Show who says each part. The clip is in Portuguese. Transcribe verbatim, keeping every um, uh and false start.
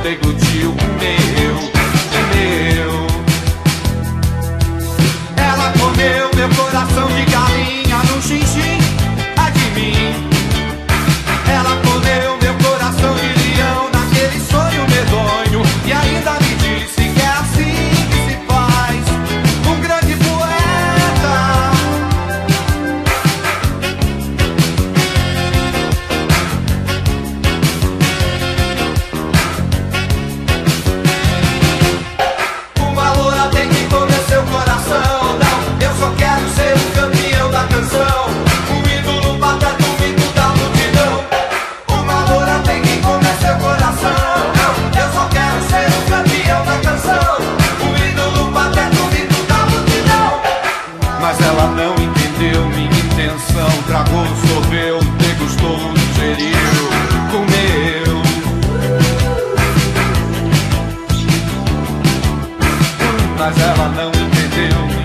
Speaker 1: deglutiu o meu, o meu. Ela comeu meu coração de galinha no xixi, ai de mim. Ela comeu meu coração de leão naquele sonho medonho e ainda me disse que é assim que se faz um grande poeta. Uma loura tem que comer seu coração. Não, eu só quero ser o campeão da canção, o ídolo pateta, o mito da multidão. Uma loura tem que comer seu coração. Não, eu só quero ser o campeão da canção, o ídolo pateta, o mito da multidão. Mas ela não entendeu minha intenção. Tragou, sorveu, degustou, digeriu, comeu. Mas ela não entendeu